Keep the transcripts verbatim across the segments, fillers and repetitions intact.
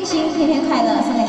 开心，天天快乐，送给你。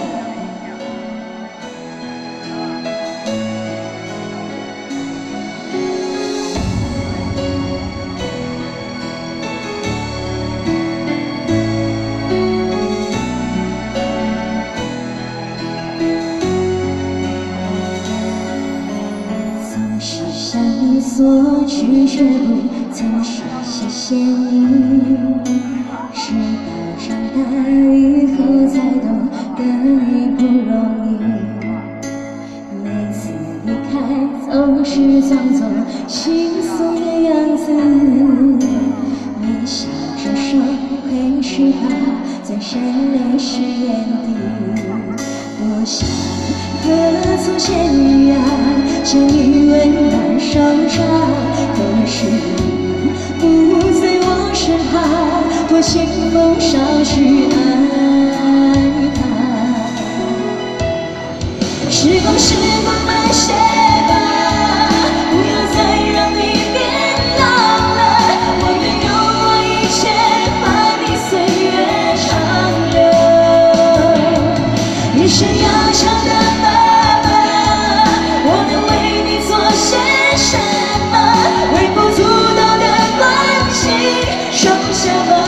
索取却不曾说谢谢你，直到长大以后才懂得你不容易。每次离开总是装作轻松的样子，你笑着说回去吧，转身泪湿眼底。多想和从前一样，相依温暖手掌，可是你不在我身旁，我清风捎去爱他。时光时光慢些吧，不要再让你变老了。我愿用我一切换你岁月长留。一生要强的爸爸，我能为你做些什么？微不足道的关心，收下吧。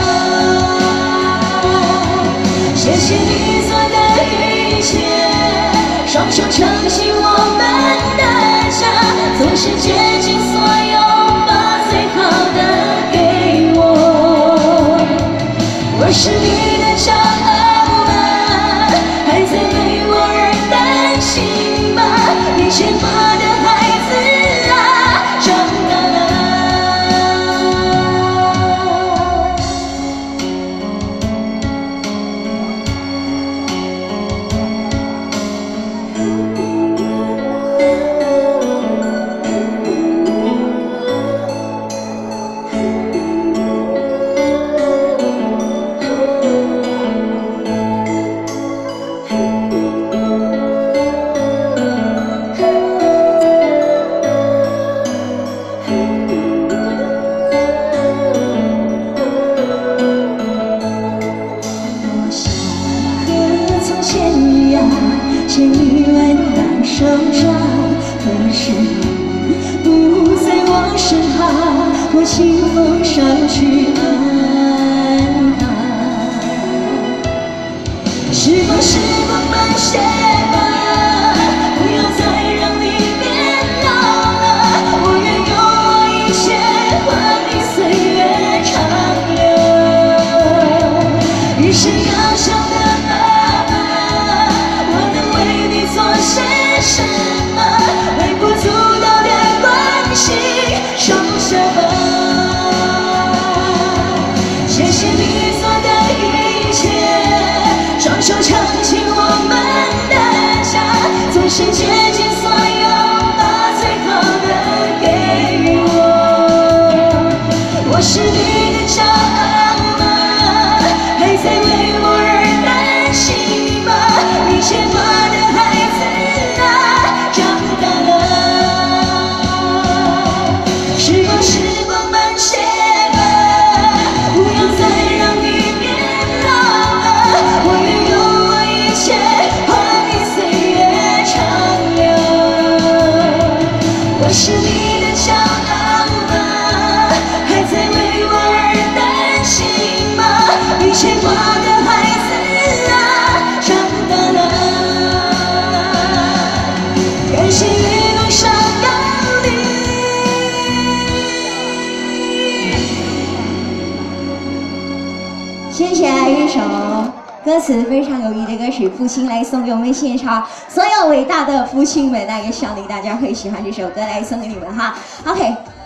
谢谢你做的一切，双手撑起我们的家，总是竭尽所有，把最好的给我。我是你的骄傲吗？还在为我而担心吗？你牵挂的孩子啊，长大了。牵你温暖手掌，可是你不在我身旁，我清风捎去爱他。时光时光慢些吧，不要再让你变老了。我愿用我一切换你岁月长留。一生要强的做些什么？微不足道的关心，收下吧。谢谢你做的一切，双手撑起我们的家，总是竭尽所有，把最好的给我。我是你的骄傲吗？还在为我而担心吗？你牵挂的我是你的骄傲吗？还在为我而担心吗？你牵挂的孩子啊，长大了。感谢一路上有你。接下来一首歌词非常有意的歌曲《父亲》来送给我们现场所有伟大的父亲们，那也希望大家会喜欢这首歌，来送给你们哈。OK。